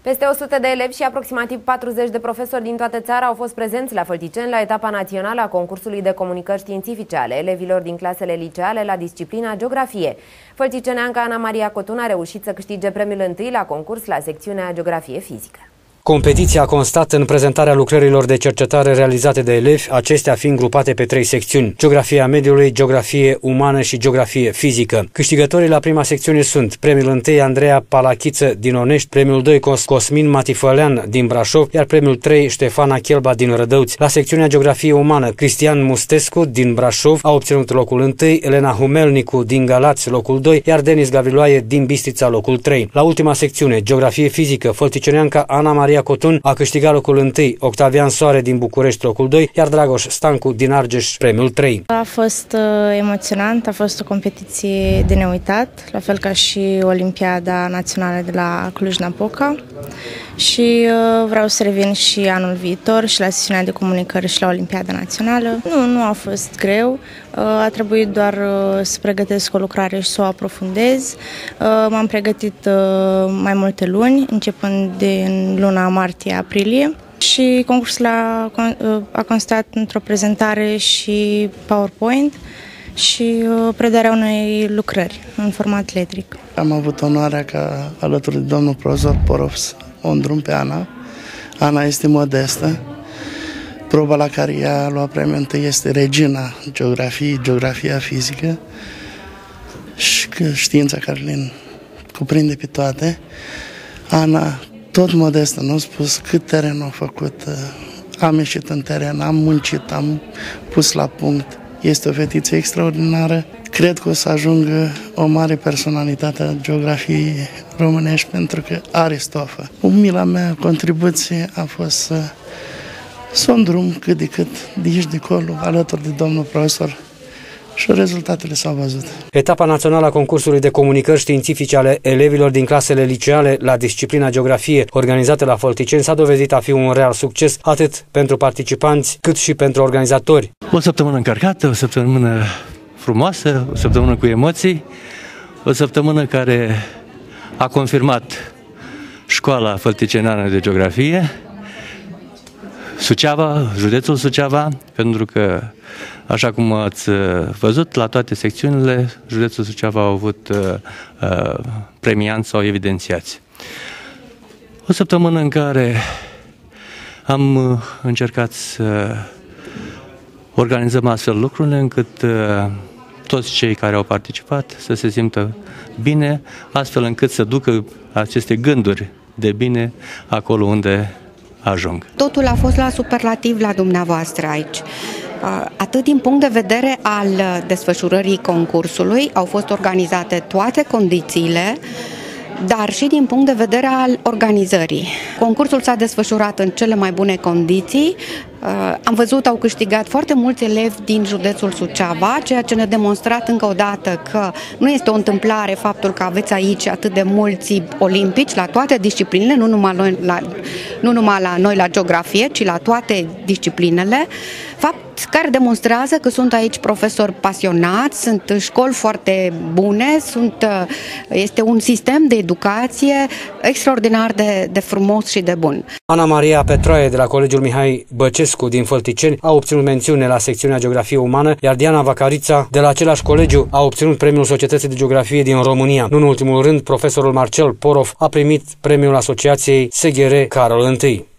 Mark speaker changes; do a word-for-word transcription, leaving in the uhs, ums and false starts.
Speaker 1: Peste o sută de elevi și aproximativ patruzeci de profesori din toată țara au fost prezenți la Fălticeni la etapa națională a concursului de comunicări științifice ale elevilor din clasele liceale la disciplina Geografie. Fălticeneanca Ana Maria Cotun a reușit să câștige premiul întâi la concurs la secțiunea Geografie Fizică.
Speaker 2: Competiția a constat în prezentarea lucrărilor de cercetare realizate de elevi, acestea fiind grupate pe trei secțiuni: Geografia mediului, Geografie umană și Geografie fizică. Câștigătorii la prima secțiune sunt premiul întâi Andreea Palachiță din Onești, premiul doi Cosmin Matifălean din Brașov, iar premiul trei Ștefana Chelba din Rădăuți. La secțiunea Geografie umană, Cristian Mustescu din Brașov a obținut locul întâi, Elena Humelnicu din Galați locul doi, iar Denis Gavriloae din Bistrița locul trei. La ultima secțiune, Geografie fizică, fălticeneanca Ana Maria Cotun a câștigat locul întâi, Octavian Soare din București locul doi, iar Dragoș Stancu din Argeș premiul trei.
Speaker 3: A fost uh, emoționant, a fost o competiție de neuitat, la fel ca și Olimpiada Națională de la Cluj-Napoca. Și uh, vreau să revin și anul viitor și la sesiunea de comunicări și la Olimpiada Națională. Nu, nu a fost greu, uh, a trebuit doar uh, să pregătesc o lucrare și să o aprofundez. Uh, M-am pregătit uh, mai multe luni, începând din luna martie-aprilie. Și concursul a, a constat într-o prezentare și PowerPoint și uh, predarea unei lucrări în format letric.
Speaker 4: Am avut onoarea ca alături de domnul profesor Porov să o îndrum pe Ana. Ana este modestă. Proba la care ea a luat premiul întâi este regina geografiei, geografia fizică și știința care le cuprinde pe toate. Ana, tot modestă, nu a spus cât teren a făcut. Am ieșit în teren, am muncit, am pus la punct. Este o fetiță extraordinară. Cred că o să ajungă o mare personalitate a geografiei românești pentru că are stofă. Umila mea contribuție a fost să, să o îndrum cât de cât de aici de acolo, alături de domnul profesor. Și rezultatele s-au văzut.
Speaker 2: Etapa națională a concursului de comunicări științifice ale elevilor din clasele liceale la disciplina Geografie, organizată la Fălticeni, s-a dovedit a fi un real succes, atât pentru participanți, cât și pentru organizatori.
Speaker 5: O săptămână încărcată, o săptămână frumoasă, o săptămână cu emoții, o săptămână care a confirmat școala fălticeneană de geografie, Suceava, județul Suceava, pentru că, așa cum ați văzut, la toate secțiunile, județul Suceava a avut uh, premianți sau evidențiați. O săptămână în care am încercat să organizăm astfel lucrurile încât uh, toți cei care au participat să se simtă bine, astfel încât să ducă aceste gânduri de bine acolo unde ajung.
Speaker 6: Totul a fost la superlativ la dumneavoastră aici. Atât din punct de vedere al desfășurării concursului, au fost organizate toate condițiile, dar și din punct de vedere al organizării. Concursul s-a desfășurat în cele mai bune condiții. Am văzut, au câștigat foarte mulți elevi din județul Suceava, ceea ce ne-a demonstrat încă o dată că nu este o întâmplare faptul că aveți aici atât de mulți olimpici la toate disciplinele, nu numai la, nu numai la noi la geografie, ci la toate disciplinele. Fapt care demonstrează că sunt aici profesori pasionați, sunt școli foarte bune, sunt, este un sistem de educație extraordinar de, de frumos și de bun.
Speaker 2: Ana Maria Petroae de la Colegiul Mihai Băcescu din Fălticeni a obținut mențiune la secțiunea Geografie umană, iar Diana Vacarița de la același colegiu a obținut premiul Societății de Geografie din România. Nu în ultimul rând, profesorul Marcel Porov a primit premiul Asociației S G R Carol I.